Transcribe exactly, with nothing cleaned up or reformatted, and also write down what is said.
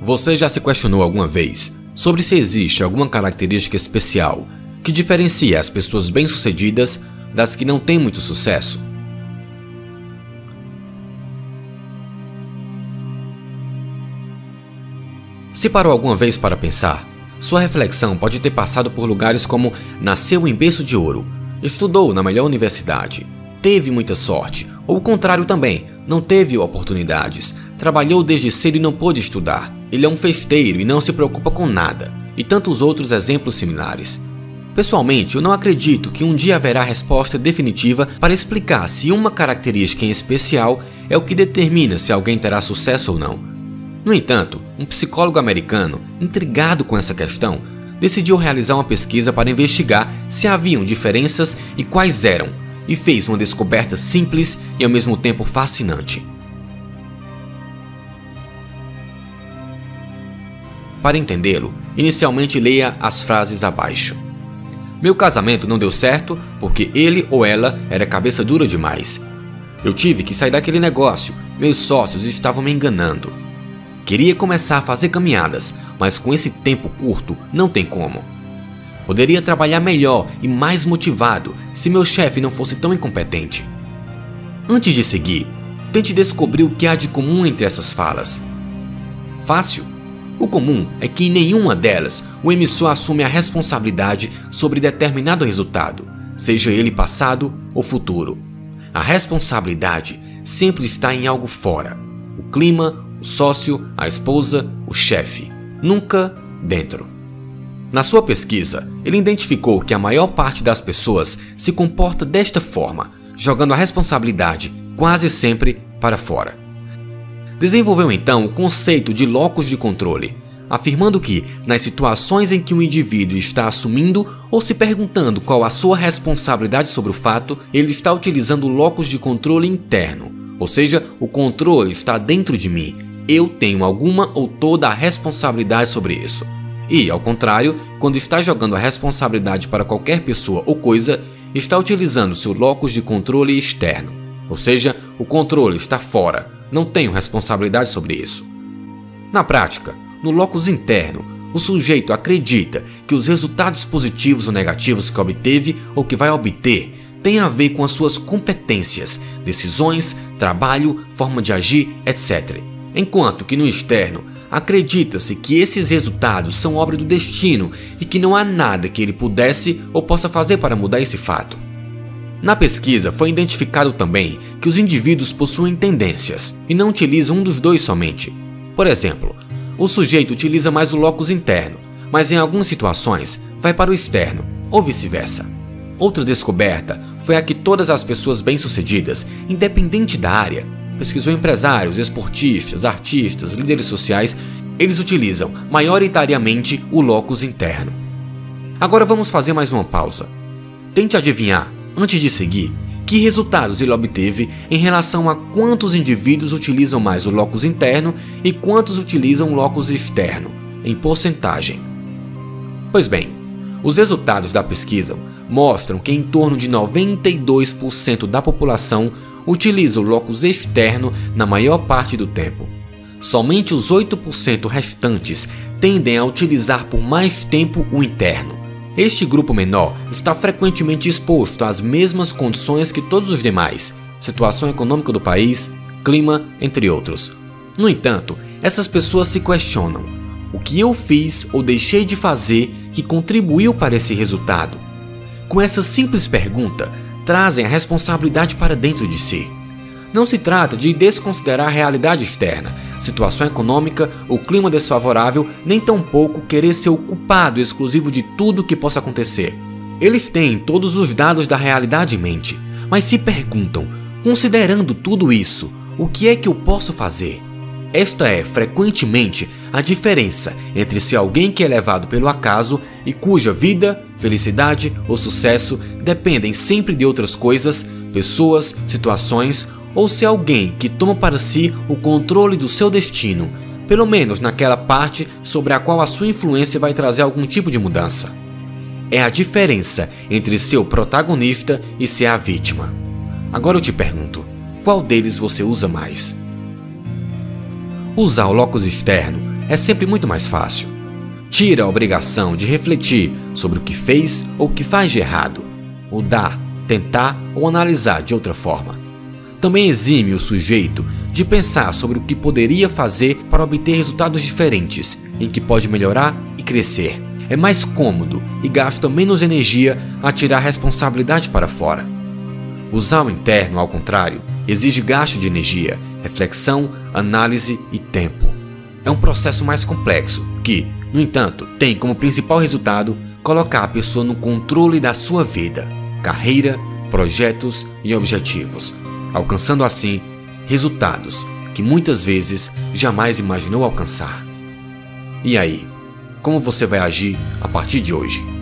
Você já se questionou alguma vez sobre se existe alguma característica especial que diferencia as pessoas bem-sucedidas das que não têm muito sucesso? Se parou alguma vez para pensar, sua reflexão pode ter passado por lugares como nasceu em berço de ouro, estudou na melhor universidade, teve muita sorte, ou o contrário também, não teve oportunidades, trabalhou desde cedo e não pôde estudar, ele é um festeiro e não se preocupa com nada, e tantos outros exemplos similares. Pessoalmente, eu não acredito que um dia haverá resposta definitiva para explicar se uma característica em especial é o que determina se alguém terá sucesso ou não. No entanto, um psicólogo americano, intrigado com essa questão, decidiu realizar uma pesquisa para investigar se haviam diferenças e quais eram, e fez uma descoberta simples e ao mesmo tempo fascinante. Para entendê-lo, inicialmente leia as frases abaixo. Meu casamento não deu certo porque ele ou ela era cabeça dura demais. Eu tive que sair daquele negócio, meus sócios estavam me enganando. Queria começar a fazer caminhadas, mas com esse tempo curto não tem como. Poderia trabalhar melhor e mais motivado se meu chefe não fosse tão incompetente. Antes de seguir, tente descobrir o que há de comum entre essas falas. Fácil? O comum é que em nenhuma delas o emissor assume a responsabilidade sobre determinado resultado, seja ele passado ou futuro. A responsabilidade sempre está em algo fora: o clima, o sócio, a esposa, o chefe, nunca dentro. Na sua pesquisa, ele identificou que a maior parte das pessoas se comporta desta forma, jogando a responsabilidade quase sempre para fora. Desenvolveu então o conceito de locus de controle, afirmando que, nas situações em que o indivíduo está assumindo ou se perguntando qual a sua responsabilidade sobre o fato, ele está utilizando o locus de controle interno, ou seja, o controle está dentro de mim, eu tenho alguma ou toda a responsabilidade sobre isso. E, ao contrário, quando está jogando a responsabilidade para qualquer pessoa ou coisa, está utilizando seu locus de controle externo, ou seja, o controle está fora. Não tenho responsabilidade sobre isso. Na prática, no locus interno, o sujeito acredita que os resultados positivos ou negativos que obteve ou que vai obter têm a ver com as suas competências, decisões, trabalho, forma de agir, etcétera. Enquanto que no externo, acredita-se que esses resultados são obra do destino e que não há nada que ele pudesse ou possa fazer para mudar esse fato. Na pesquisa foi identificado também que os indivíduos possuem tendências e não utilizam um dos dois somente. Por exemplo, o sujeito utiliza mais o locus interno, mas em algumas situações vai para o externo, ou vice-versa. Outra descoberta foi a que todas as pessoas bem-sucedidas, independente da área, pesquisou empresários, esportistas, artistas, líderes sociais, eles utilizam maioritariamente o locus interno. Agora vamos fazer mais uma pausa. Tente adivinhar, antes de seguir, que resultados ele obteve em relação a quantos indivíduos utilizam mais o locus interno e quantos utilizam o locus externo, em porcentagem. Pois bem, os resultados da pesquisa mostram que em torno de noventa e dois por cento da população utiliza o locus externo na maior parte do tempo. Somente os oito por cento restantes tendem a utilizar por mais tempo o interno. Este grupo menor está frequentemente exposto às mesmas condições que todos os demais, situação econômica do país, clima, entre outros. No entanto, essas pessoas se questionam: o que eu fiz ou deixei de fazer que contribuiu para esse resultado? Com essa simples pergunta, trazem a responsabilidade para dentro de si. Não se trata de desconsiderar a realidade externa, situação econômica ou clima desfavorável, nem tampouco querer ser o culpado exclusivo de tudo que possa acontecer. Eles têm todos os dados da realidade em mente, mas se perguntam, considerando tudo isso, o que é que eu posso fazer? Esta é, frequentemente, a diferença entre se alguém que é levado pelo acaso e cuja vida, felicidade ou sucesso dependem sempre de outras coisas, pessoas, situações, ou se alguém que toma para si o controle do seu destino, pelo menos naquela parte sobre a qual a sua influência vai trazer algum tipo de mudança. É a diferença entre ser o protagonista e ser a vítima. Agora eu te pergunto, qual deles você usa mais? Usar o locus externo é sempre muito mais fácil. Tira a obrigação de refletir sobre o que fez ou o que faz de errado, mudar, tentar ou analisar de outra forma. Também exime o sujeito de pensar sobre o que poderia fazer para obter resultados diferentes, em que pode melhorar e crescer. É mais cômodo e gasta menos energia a tirar a responsabilidade para fora. Usar o interno, ao contrário, exige gasto de energia, reflexão, análise e tempo. É um processo mais complexo que, no entanto, tem como principal resultado colocar a pessoa no controle da sua vida, carreira, projetos e objetivos, alcançando assim resultados que muitas vezes jamais imaginou alcançar. E aí, como você vai agir a partir de hoje?